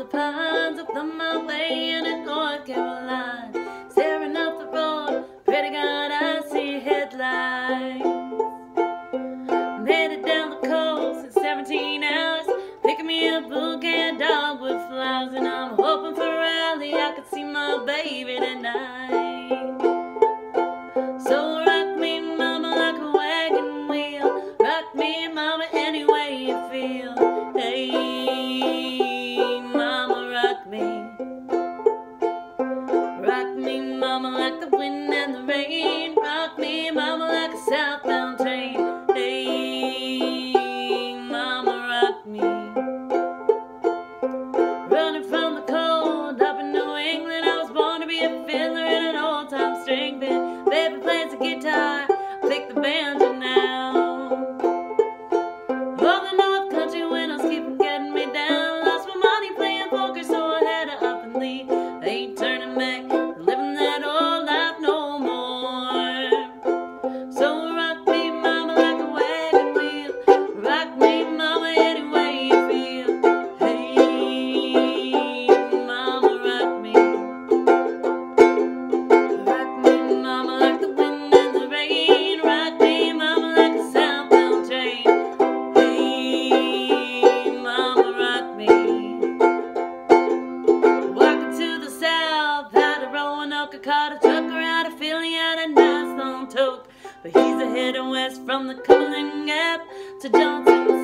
pines up on my way into North Carolina, staring up the road, pretty God, I see headlights. Made it down the coast in 17 hours, picking me a bouquet of dogwood flowers, and I'm hoping for a rally I could see my baby tonight. So rock me, mama, like a wagon wheel. Rock me, mama, any way you feel. Hey, mama, rock me. Rock me, mama, like the wind and the rain. Rock me, mama, like a southbound train. Hey, mama, rock me. Running from the cold up in New England, I was born to be a fiddler in an old-time string band. Baby plays the guitar, I pick the banjo now. All the North Country windows keep getting me down. Lost my money playing poker, so I had to up and leave. I ain't turning back, living that old life no more. So rock me, mama, like a wagon wheel. Rock me, mama, any way you feel. Hey, mama, rock me. Rock me, mama, like the wind and the rain. Rock me, mama, like a southbound train. Hey, mama, rock me. Walking to the south, out of Roanoke, caught a trucker out of Philly at a nice long toke. But he's a heading west from the Cumberland Gap to Johnson